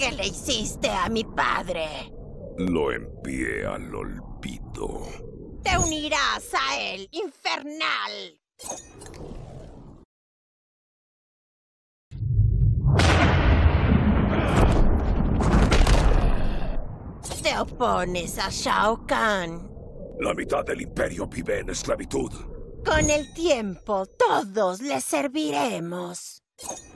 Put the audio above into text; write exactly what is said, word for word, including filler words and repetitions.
¿Qué le hiciste a mi padre? Lo envié al olvido. Te unirás a él, infernal. Te opones a Shao Kahn. La mitad del imperio vive en esclavitud. Con el tiempo, todos le serviremos.